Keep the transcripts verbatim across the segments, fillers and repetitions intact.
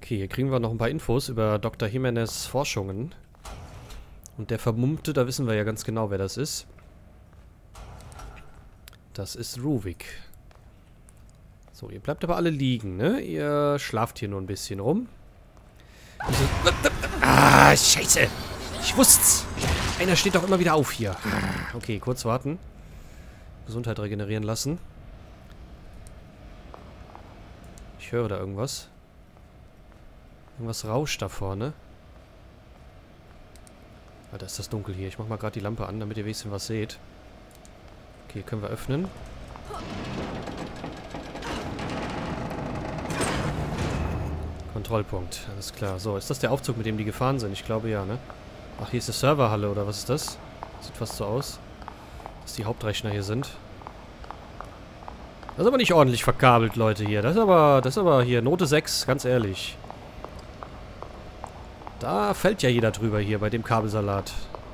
Okay, hier kriegen wir noch ein paar Infos über Doktor Jimenez Forschungen. Und der Vermummte, da wissen wir ja ganz genau, wer das ist. Das ist Ruvik. So, ihr bleibt aber alle liegen, ne? Ihr schlaft hier nur ein bisschen rum. Ah, scheiße! Ich wusste's! Einer steht doch immer wieder auf hier. Okay, kurz warten. Gesundheit regenerieren lassen. Ich höre da irgendwas. Irgendwas rauscht da vorne. Alter, ist das dunkel hier. Ich mach mal gerade die Lampe an, damit ihr wenigstens was seht. Okay, können wir öffnen. Kontrollpunkt. Alles klar. So, ist das der Aufzug, mit dem die gefahren sind? Ich glaube ja, ne? Ach, hier ist die Serverhalle, oder was ist das? Sieht fast so aus, dass die Hauptrechner hier sind. Das ist aber nicht ordentlich verkabelt, Leute, hier. Das ist aber, das ist aber hier Note sechs, ganz ehrlich. Da fällt ja jeder drüber hier bei dem Kabelsalat.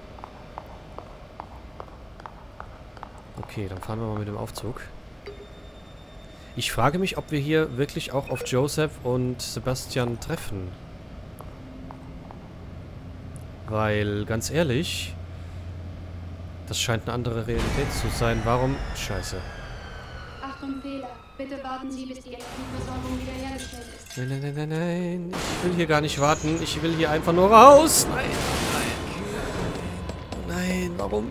Okay, dann fahren wir mal mit dem Aufzug. Ich frage mich, ob wir hier wirklich auch auf Joseph und Sebastian treffen. Weil, ganz ehrlich, das scheint eine andere Realität zu sein. Warum? Scheiße. Achtung, Fehler. Bitte warten Sie, bis die Energieversorgung wiederhergestellt ist. Nein, nein, nein, nein, nein. Ich will hier gar nicht warten. Ich will hier einfach nur raus. Nein, nein. Nein, warum?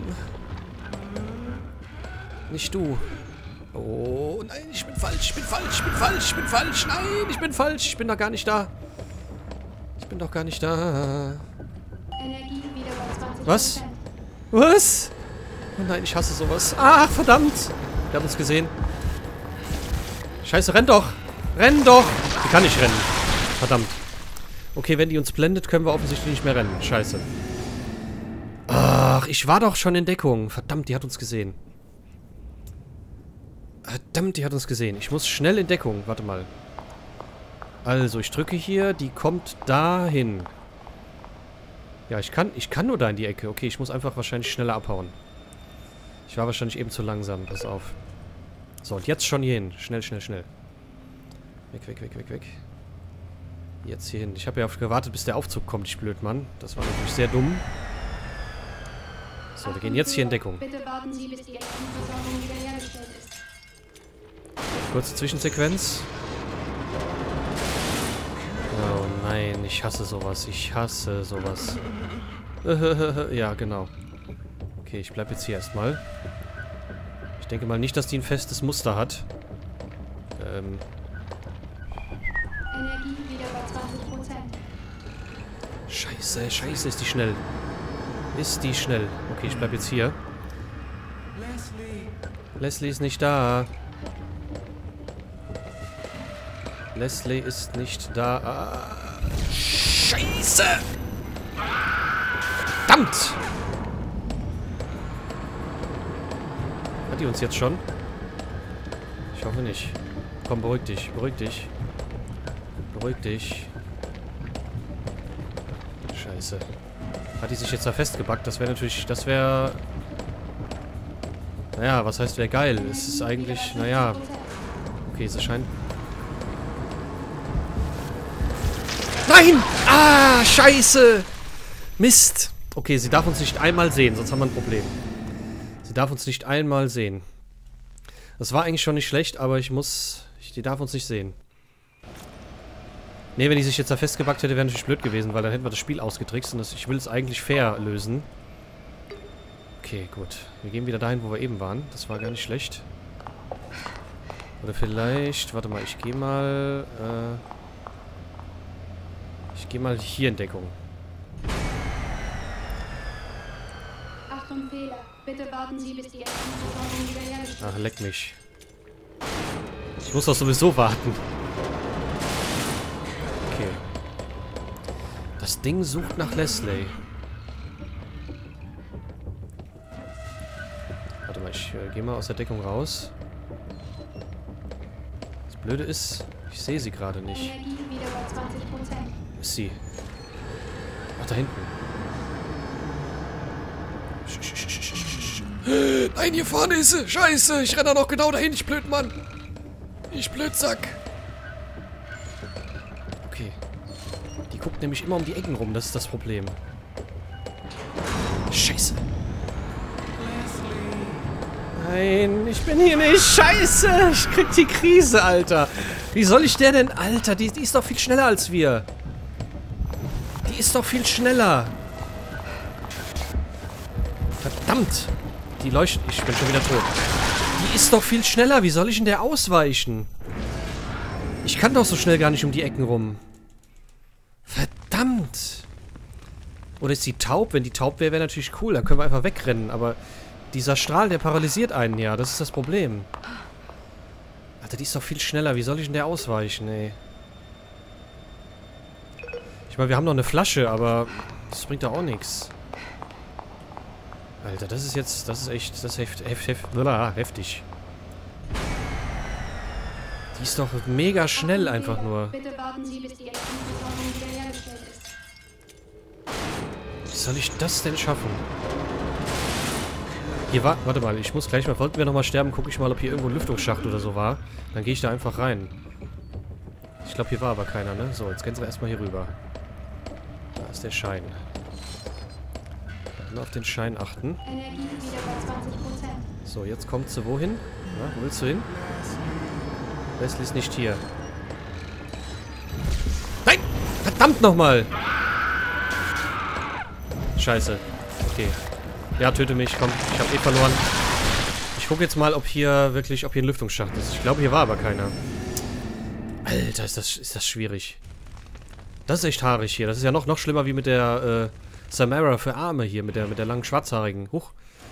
Nicht du. Oh, nein, ich bin falsch, ich bin falsch, ich bin falsch, ich bin falsch. Nein, ich bin falsch. Ich bin doch gar nicht da. Ich bin doch gar nicht da. Energie wieder bei zwanzig Prozent. Was? Was? Oh nein, ich hasse sowas. Ach, verdammt. Der hat uns gesehen. Scheiße, renn doch. Renn doch. Die kann nicht rennen. Verdammt. Okay, wenn die uns blendet, können wir offensichtlich nicht mehr rennen. Scheiße. Ach, ich war doch schon in Deckung. Verdammt, die hat uns gesehen. Verdammt, die hat uns gesehen. Ich muss schnell in Deckung. Warte mal. Also, ich drücke hier. Die kommt dahin. Ja, ich kann, ich kann nur da in die Ecke. Okay, ich muss einfach wahrscheinlich schneller abhauen. Ich war wahrscheinlich eben zu langsam. Pass auf. So, und jetzt schon hier hin. Schnell, schnell, schnell. Weg, weg, weg, weg, weg. Jetzt hier hin. Ich habe ja auf gewartet, bis der Aufzug kommt, ich blöd Mann. Das war natürlich sehr dumm. So, wir gehen jetzt hier in Deckung. Bitte warten Sie, bis die Energieversorgung wiederhergestellt ist. Kurze Zwischensequenz. Oh nein, ich hasse sowas. Ich hasse sowas. Ja, genau. Okay, ich bleib jetzt hier erstmal. Ich denke mal nicht, dass die ein festes Muster hat. Ähm. Energie wieder bei zwanzig Prozent. Scheiße, scheiße, ist die schnell. Ist die schnell. Okay, ich bleib jetzt hier. Leslie. Leslie ist nicht da. Leslie ist nicht da. Ah, Scheiße! Verdammt! Hat die uns jetzt schon? Ich hoffe nicht. Komm, beruhig dich, beruhig dich. Beruhig dich. Scheiße. Hat die sich jetzt da festgebackt? Das wäre natürlich... Das wäre... Naja, was heißt wäre geil? Es ist eigentlich... Naja... Okay, es scheint... Nein! Ah, scheiße! Mist! Okay, sie darf uns nicht einmal sehen, sonst haben wir ein Problem. Sie darf uns nicht einmal sehen. Das war eigentlich schon nicht schlecht, aber ich muss... Ich, die darf uns nicht sehen. Ne, wenn die sich jetzt da festgebackt hätte, wäre natürlich blöd gewesen, weil dann hätten wir das Spiel ausgetrickst und das, ich will es eigentlich fair lösen. Okay, gut. Wir gehen wieder dahin, wo wir eben waren. Das war gar nicht schlecht. Oder vielleicht... Warte mal, ich gehe mal... Äh, ich gehe mal hier in Deckung. Achtung, Fehler. Bitte warten Sie, bis die Energieversorgung wiederhergestellt ist. Ach, leck mich. Ich muss doch sowieso warten. Okay. Das Ding sucht nach Leslie. Warte mal, ich äh, gehe mal aus der Deckung raus. Das Blöde ist, ich sehe sie gerade nicht. Energie wieder bei zwanzig Prozent. Ist sie? Ach, da hinten. Nein, hier vorne ist sie. Scheiße, ich renne da noch genau dahin. Ich blöd, Mann. Ich Blödsack. Okay. Die guckt nämlich immer um die Ecken rum, das ist das Problem. Scheiße. Nein, ich bin hier nicht. Scheiße, ich krieg die Krise, Alter. Wie soll ich der denn? Alter, die, die ist doch viel schneller als wir. Die ist doch viel schneller. Verdammt. Die leuchtet. Ich bin schon wieder tot. Die ist doch viel schneller. Wie soll ich denn der ausweichen? Ich kann doch so schnell gar nicht um die Ecken rum. Verdammt. Oder ist die taub? Wenn die taub wäre, wäre natürlich cool. Dann können wir einfach wegrennen. Aber dieser Strahl, der paralysiert einen ja. Das ist das Problem. Alter, die ist doch viel schneller. Wie soll ich denn der ausweichen, ey? Ich meine, wir haben noch eine Flasche, aber das bringt doch auch nichts. Alter, das ist jetzt, das ist echt, das ist heft, heft, heft, heftig. Die ist doch mega schnell einfach nur. Bitte warten Sie, bis die Energieversorgung wiederhergestellt ist. Wie soll ich das denn schaffen? Hier war, warte mal, ich muss gleich mal, wollten wir nochmal sterben, gucke ich mal, ob hier irgendwo ein Lüftungsschacht oder so war. Dann gehe ich da einfach rein. Ich glaube, hier war aber keiner, ne? So, jetzt gehen wir erstmal hier rüber. Da ist der Schein. Dann auf den Schein achten. Energie wieder bei zwanzig Prozent. So, jetzt kommt sie wohin? Na, wo willst du hin? Leslie ist nicht hier. Nein! Verdammt nochmal! Scheiße. Okay. Ja, töte mich. Komm, ich habe eh verloren. Ich gucke jetzt mal, ob hier wirklich, ob hier ein Lüftungsschacht ist. Ich glaube, hier war aber keiner. Alter, ist das, ist das schwierig. Das ist echt haarig hier. Das ist ja noch, noch schlimmer wie mit der äh, Samara für Arme hier. Mit der, mit der langen schwarzhaarigen. Huch.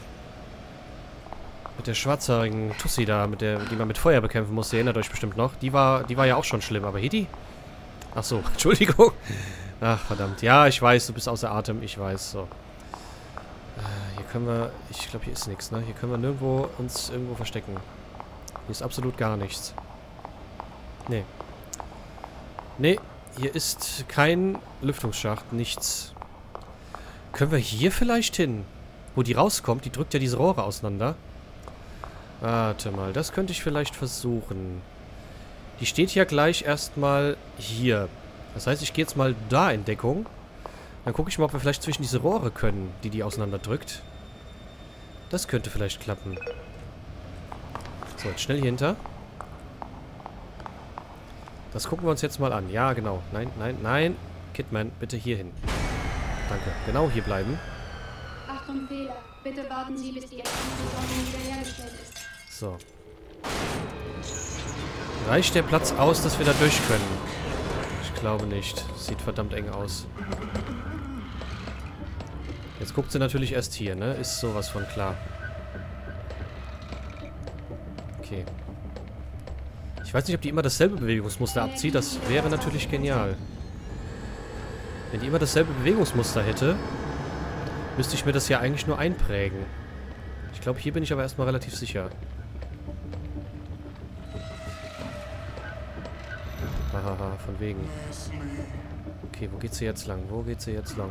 Mit der schwarzhaarigen Tussi da, mit der, die man mit Feuer bekämpfen musste. Ihr erinnert euch bestimmt noch. Die war, die war ja auch schon schlimm. Aber hier die? Ach so, Entschuldigung. Ach, verdammt. Ja, ich weiß, du bist außer Atem. Ich weiß, so. Äh, hier können wir... Ich glaube, hier ist nichts, ne? Hier können wir nirgendwo uns irgendwo verstecken. Hier ist absolut gar nichts. Nee. Nee, hier ist kein Lüftungsschacht. Nichts. Können wir hier vielleicht hin? Wo die rauskommt, die drückt ja diese Rohre auseinander. Warte mal, das könnte ich vielleicht versuchen. Die steht ja gleich erstmal hier. Das heißt, ich gehe jetzt mal da in Deckung. Dann gucke ich mal, ob wir vielleicht zwischen diese Rohre können, die die auseinanderdrückt. Das könnte vielleicht klappen. So, jetzt schnell hier hinter. Das gucken wir uns jetzt mal an. Ja, genau. Nein, nein, nein. Kidman, bitte hier hin. Danke. Genau hier bleiben. Achtung, Fehler. Bitte warten Sie, bis die Energieversorgung wiederhergestellt ist. So. Reicht der Platz aus, dass wir da durch können? Ich glaube nicht. Sieht verdammt eng aus. Jetzt guckt sie natürlich erst hier, ne? Ist sowas von klar. Okay. Ich weiß nicht, ob die immer dasselbe Bewegungsmuster abzieht. Das wäre natürlich genial. Wenn die immer dasselbe Bewegungsmuster hätte, müsste ich mir das ja eigentlich nur einprägen. Ich glaube, hier bin ich aber erstmal relativ sicher. Hahaha, von wegen. Okay, wo geht sie jetzt lang? Wo geht sie jetzt lang?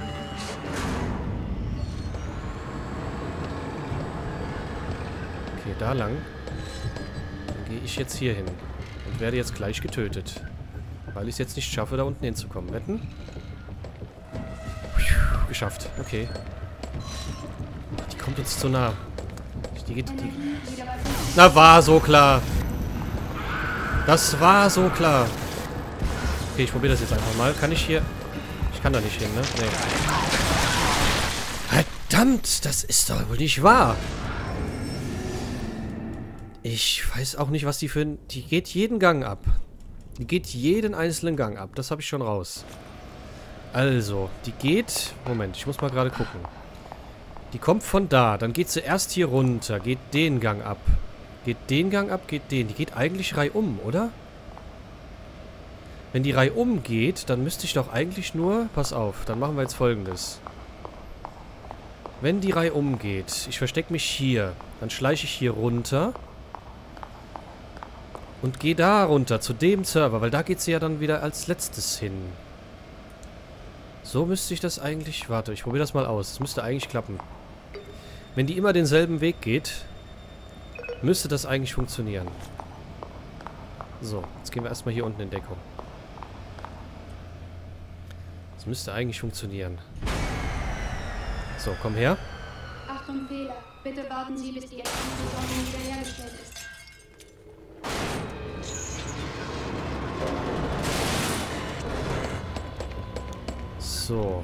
Okay, da lang. Dann gehe ich jetzt hier hin. Und werde jetzt gleich getötet. Weil ich es jetzt nicht schaffe, da unten hinzukommen. Wetten? Geschafft. Okay. Die kommt uns zu nah. Die geht... Die Na, war so klar. Das war so klar. Okay, ich probiere das jetzt einfach mal. Kann ich hier... Ich kann da nicht hin, ne? Nee. Verdammt, das ist doch wohl nicht wahr. Ich weiß auch nicht, was die für ein... Die geht jeden Gang ab. Die geht jeden einzelnen Gang ab. Das habe ich schon raus. Also, die geht... Moment, ich muss mal gerade gucken. Die kommt von da. Dann geht sie erst hier runter. Geht den Gang ab. Geht den Gang ab, geht den. Die geht eigentlich reihum, oder? Wenn die reihum geht, dann müsste ich doch eigentlich nur... Pass auf, dann machen wir jetzt Folgendes. Wenn die reihum geht, ich verstecke mich hier. Dann schleiche ich hier runter. Und gehe da runter, zu dem Server. Weil da geht sie ja dann wieder als letztes hin. So müsste ich das eigentlich... Warte, ich probiere das mal aus. Das müsste eigentlich klappen. Wenn die immer denselben Weg geht, müsste das eigentlich funktionieren. So, jetzt gehen wir erstmal hier unten in Deckung. Das müsste eigentlich funktionieren. So, komm her. Achtung, Fehler. Bitte warten Sie, bis die Energieversorgung wiederhergestellt ist. So.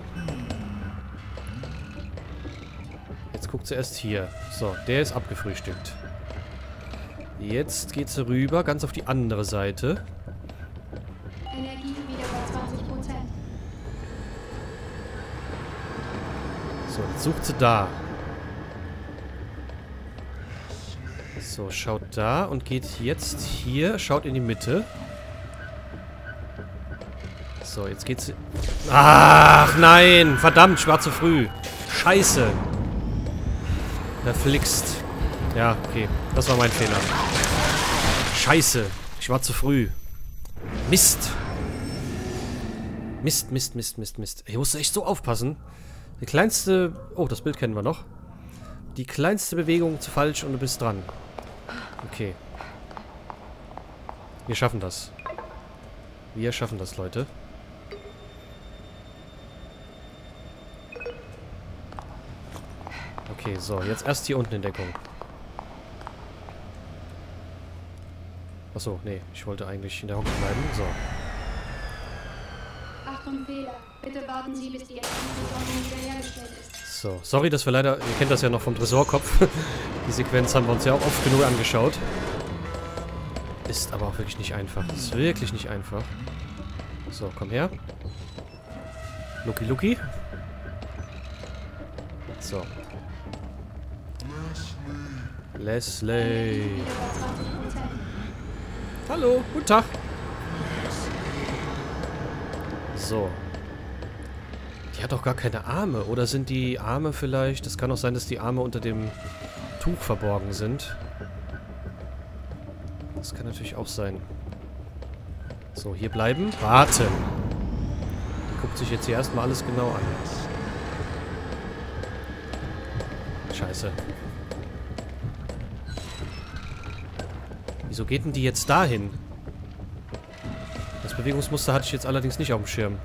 Jetzt guckt sie erst hier. So, der ist abgefrühstückt. Jetzt geht sie rüber, ganz auf die andere Seite. Energie wieder bei zwanzig Prozent. So, jetzt sucht sie da. So, schaut da und geht jetzt hier, schaut in die Mitte. So, jetzt geht sie... Ach, nein! Verdammt, ich war zu früh. Scheiße. Verflixt. Ja, okay. Das war mein Fehler. Scheiße. Ich war zu früh. Mist. Mist, Mist, Mist, Mist, Mist. Ich musste echt so aufpassen. Die kleinste... Oh, das Bild kennen wir noch. Die kleinste Bewegung zu falsch und du bist dran. Okay. Wir schaffen das. Wir schaffen das, Leute. Okay, so. Jetzt erst hier unten in Deckung. Achso, nee. Ich wollte eigentlich in der Hocke bleiben. So. Achtung, Fehler. Bitte warten Sie, bis die Energieversorgung wiederhergestellt ist. So. Sorry, dass wir leider... Ihr kennt das ja noch vom Tresorkopf. Die Sequenz haben wir uns ja auch oft genug angeschaut. Ist aber auch wirklich nicht einfach. Ist wirklich nicht einfach. So, komm her. Lucky Lucky. So. Leslie. Wieder bei zwanzig Prozent. Hallo, guten Tag. So. Die hat doch gar keine Arme. Oder sind die Arme vielleicht... Es kann auch sein, dass die Arme unter dem Tuch verborgen sind. Das kann natürlich auch sein. So, hier bleiben. Warten. Die guckt sich jetzt hier erstmal alles genau an. Scheiße. Wieso geht denn die jetzt dahin? Das Bewegungsmuster hatte ich jetzt allerdings nicht auf dem Schirm.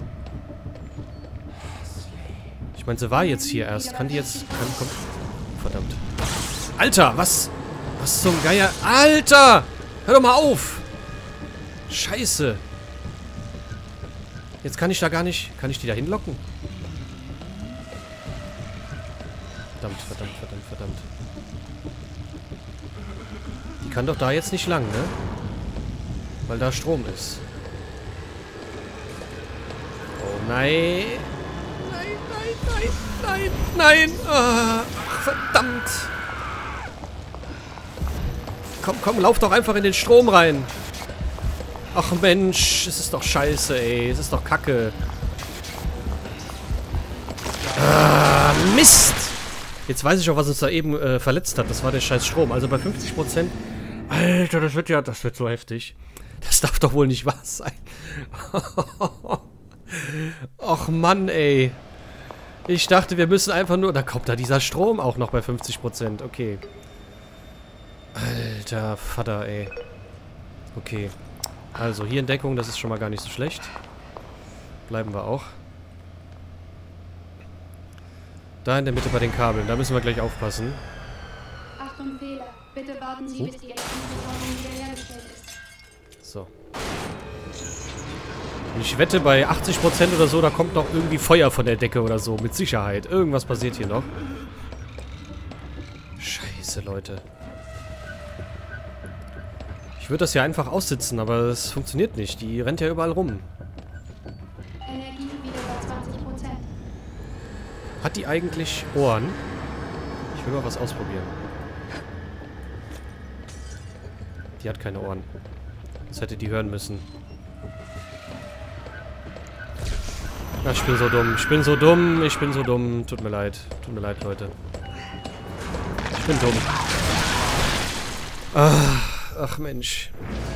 Ich meine, sie war jetzt hier erst. Kann die jetzt... Kann, komm. Verdammt. Alter, was? Was zum Geier? Alter! Hör doch mal auf! Scheiße. Jetzt kann ich da gar nicht... Kann ich die da hinlocken? Verdammt, verdammt, verdammt, verdammt. Die kann doch da jetzt nicht lang, ne? Weil da Strom ist. Oh nein. Nein, nein, nein, nein, nein. Ah, verdammt. Komm, komm, lauf doch einfach in den Strom rein. Ach Mensch, es ist doch scheiße, ey. Es ist doch Kacke. Ah, Mist. Jetzt weiß ich auch, was uns da eben äh, verletzt hat. Das war der scheiß Strom. Also bei fünfzig Prozent... Alter, das wird ja... Das wird so heftig. Das darf doch wohl nicht wahr sein. Och Mann, ey. Ich dachte, wir müssen einfach nur... Da kommt da dieser Strom auch noch bei fünfzig Prozent. Okay. Alter Vater, ey. Okay. Also, hier in Deckung, das ist schon mal gar nicht so schlecht. Bleiben wir auch. Da in der Mitte bei den Kabeln, da müssen wir gleich aufpassen. Achtung, Fehler. Bitte warten Sie, Oh. bis die Energieversorgung wiederhergestellt ist. So. Und ich wette, bei achtzig Prozent oder so, da kommt noch irgendwie Feuer von der Decke oder so. Mit Sicherheit. Irgendwas passiert hier noch. Scheiße, Leute. Ich würde das ja einfach aussitzen, aber es funktioniert nicht. Die rennt ja überall rum. Energie wieder bei zwanzig Prozent. Hat die eigentlich Ohren? Ich will mal was ausprobieren. Die hat keine Ohren. Das hätte die hören müssen. Ach, ich bin so dumm. Ich bin so dumm. Ich bin so dumm. Tut mir leid. Tut mir leid, Leute. Ich bin dumm. Ach, ach Mensch.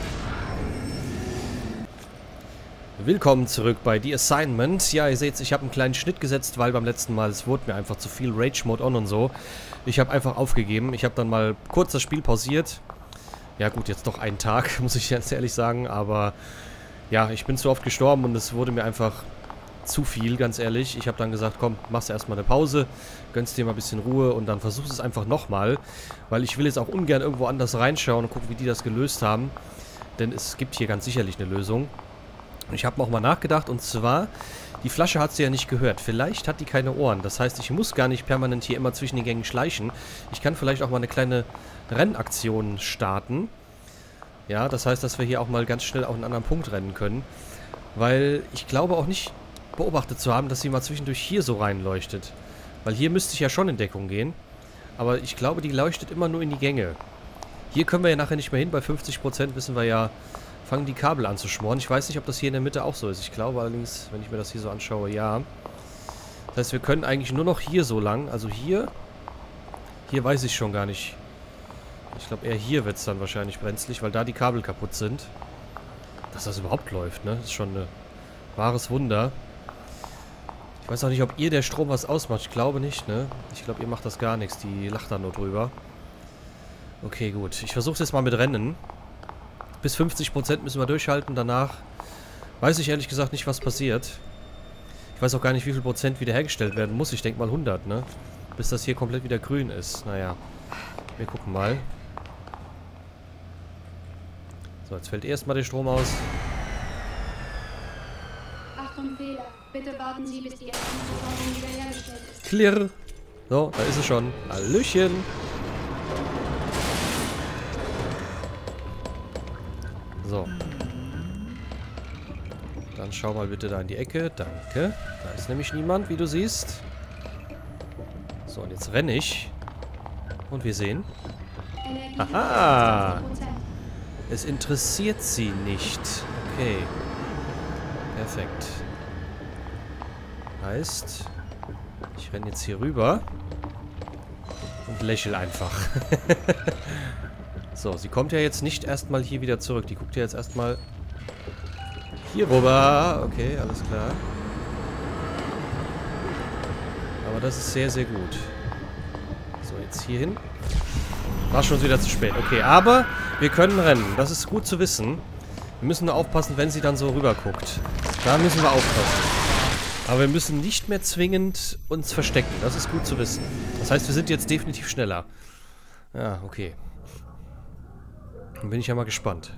Willkommen zurück bei The Assignment. Ja, ihr seht, ich habe einen kleinen Schnitt gesetzt, weil beim letzten Mal, es wurde mir einfach zu viel Rage-Mode on und so. Ich habe einfach aufgegeben. Ich habe dann mal kurz das Spiel pausiert. Ja gut, jetzt doch einen Tag, muss ich ganz ehrlich sagen. Aber ja, ich bin zu oft gestorben und es wurde mir einfach zu viel, ganz ehrlich. Ich habe dann gesagt, komm, machst erstmal eine Pause, gönnst dir mal ein bisschen Ruhe und dann versuchst es einfach nochmal. Weil ich will jetzt auch ungern irgendwo anders reinschauen und gucken, wie die das gelöst haben. Denn es gibt hier ganz sicherlich eine Lösung. Und ich habe auch mal nachgedacht und zwar, die Flasche hat sie ja nicht gehört. Vielleicht hat die keine Ohren. Das heißt, ich muss gar nicht permanent hier immer zwischen den Gängen schleichen. Ich kann vielleicht auch mal eine kleine Rennaktion starten. Ja, das heißt, dass wir hier auch mal ganz schnell auf einen anderen Punkt rennen können. Weil ich glaube auch nicht beobachtet zu haben, dass sie mal zwischendurch hier so reinleuchtet. Weil hier müsste ich ja schon in Deckung gehen. Aber ich glaube, die leuchtet immer nur in die Gänge. Hier können wir ja nachher nicht mehr hin. Bei fünfzig Prozent wissen wir ja, fangen die Kabel an zu schmoren. Ich weiß nicht, ob das hier in der Mitte auch so ist. Ich glaube allerdings, wenn ich mir das hier so anschaue, ja. Das heißt, wir können eigentlich nur noch hier so lang. Also hier. Hier weiß ich schon gar nicht. Ich glaube, eher hier wird es dann wahrscheinlich brenzlig, weil da die Kabel kaputt sind. Dass das überhaupt läuft, ne? Das ist schon ein wahres Wunder. Ich weiß auch nicht, ob ihr der Strom was ausmacht. Ich glaube nicht, ne? Ich glaube, ihr macht das gar nichts. Die lacht da nur drüber. Okay, gut. Ich versuche es jetzt mal mit Rennen. Bis fünfzig Prozent müssen wir durchhalten. Danach weiß ich ehrlich gesagt nicht, was passiert. Ich weiß auch gar nicht, wie viel Prozent wiederhergestellt werden muss. Ich denke mal hundert, ne? Bis das hier komplett wieder grün ist. Naja. Wir gucken mal. So, jetzt fällt erstmal der Strom aus. Achtung, Fehler. Bitte warten Sie, bis die Energieversorgung wiederhergestellt ist. Klirr. So, da ist es schon. Hallöchen. So. Dann schau mal bitte da in die Ecke. Danke. Da ist nämlich niemand, wie du siehst. So, und jetzt renne ich. Und wir sehen. Aha! Es interessiert sie nicht. Okay. Perfekt. Heißt, ich renne jetzt hier rüber und lächle einfach. So, sie kommt ja jetzt nicht erstmal hier wieder zurück. Die guckt ja jetzt erstmal hier rüber. Okay, alles klar. Aber das ist sehr, sehr gut. So, jetzt hier hin. War schon wieder zu spät. Okay, aber wir können rennen. Das ist gut zu wissen. Wir müssen nur aufpassen, wenn sie dann so rüber guckt. Da müssen wir aufpassen. Aber wir müssen nicht mehr zwingend uns verstecken. Das ist gut zu wissen. Das heißt, wir sind jetzt definitiv schneller. Ja, okay. Dann bin ich ja mal gespannt.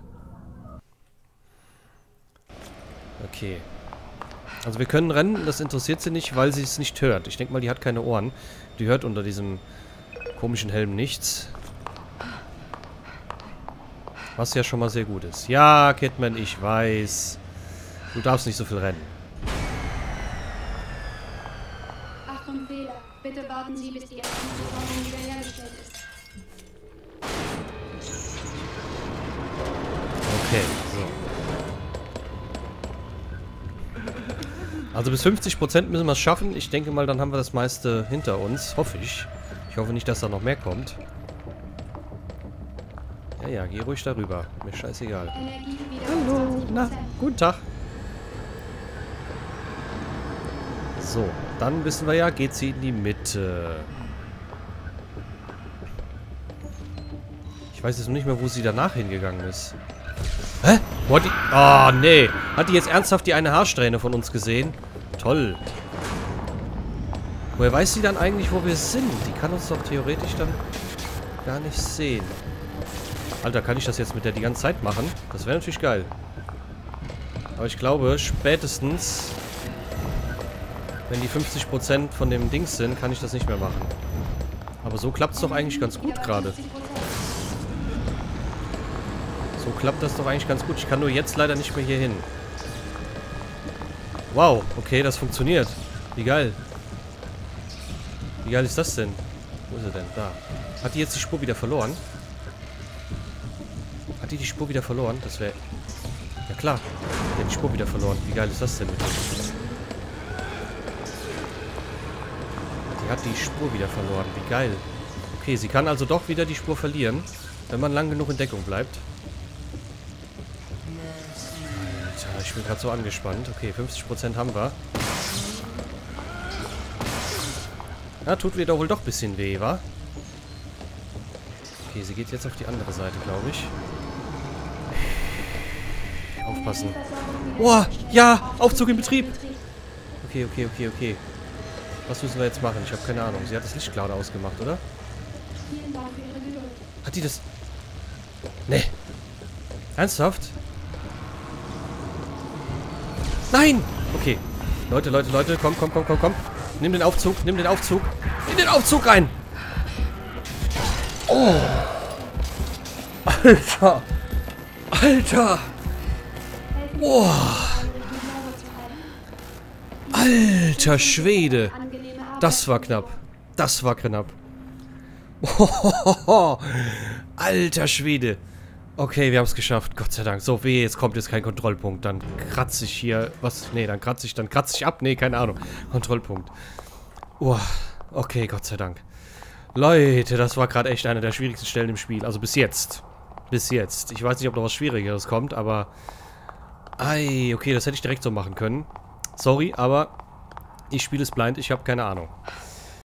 Okay. Also wir können rennen, das interessiert sie nicht, weil sie es nicht hört. Ich denke mal, die hat keine Ohren. Die hört unter diesem komischen Helm nichts. Was ja schon mal sehr gut ist. Ja, Kidman, ich weiß. Du darfst nicht so viel rennen. Achtung, Fehler. Bitte warten Sie, bis die Energieversorgung wiederhergestellt ist. Okay, so. Also bis fünfzig Prozent müssen wir es schaffen. Ich denke mal, dann haben wir das meiste hinter uns. Hoffe ich. Ich hoffe nicht, dass da noch mehr kommt. Ja, ja, geh ruhig darüber. Mir scheißegal. Hallo, na, guten Tag. So, dann wissen wir ja, geht sie in die Mitte. Ich weiß jetzt noch nicht mehr, wo sie danach hingegangen ist. Hä? Wo hat die... Oh, nee. Hat die jetzt ernsthaft die eine Haarsträhne von uns gesehen? Toll. Woher weiß sie dann eigentlich, wo wir sind? Die kann uns doch theoretisch dann gar nicht sehen. Alter, kann ich das jetzt mit der die ganze Zeit machen? Das wäre natürlich geil. Aber ich glaube, spätestens, wenn die fünfzig Prozent von dem Dings sind, kann ich das nicht mehr machen. Aber so klappt es doch eigentlich ganz gut gerade. So klappt das doch eigentlich ganz gut. Ich kann nur jetzt leider nicht mehr hier hin. Wow, okay, das funktioniert. Wie geil. Wie geil ist das denn? Wo ist er denn? Da. Hat die jetzt die Spur wieder verloren? Hat die die Spur wieder verloren? Das wäre... Ja klar. Die hat die Spur wieder verloren. Wie geil ist das denn? Die hat die Spur wieder verloren. Wie geil. Okay, sie kann also doch wieder die Spur verlieren, wenn man lang genug in Deckung bleibt. Alter, ich bin gerade so angespannt. Okay, fünfzig Prozent haben wir. Ja, tut mir doch wohl doch ein bisschen weh, wa? Okay, sie geht jetzt auf die andere Seite, glaube ich. Aufpassen. Boah, ja, Aufzug in Betrieb. okay, okay, okay, okay. Was müssen wir jetzt machen? Ich habe keine Ahnung. Sie hat das Licht gerade ausgemacht, oder? Vielen Dank für Ihre Geduld. Hat die das... Nee. Ernsthaft? Nein! Okay. Leute, Leute, Leute, komm, komm, komm, komm, komm. Nimm den Aufzug, nimm den Aufzug. Nimm den Aufzug rein! Oh! Alter! Alter! Boah! Alter Schwede! Das war knapp. Das war knapp. Alter Schwede. Okay, wir haben es geschafft. Gott sei Dank. So, weh, jetzt kommt jetzt kein Kontrollpunkt. Dann kratze ich hier... Was? Nee, dann kratze ich... Dann kratze ich ab. Nee, keine Ahnung. Kontrollpunkt. Oh, okay, Gott sei Dank. Leute, das war gerade echt eine der schwierigsten Stellen im Spiel. Also bis jetzt. Bis jetzt. Ich weiß nicht, ob noch was Schwierigeres kommt, aber... Ei, okay, das hätte ich direkt so machen können. Sorry, aber ich spiele es blind. Ich habe keine Ahnung.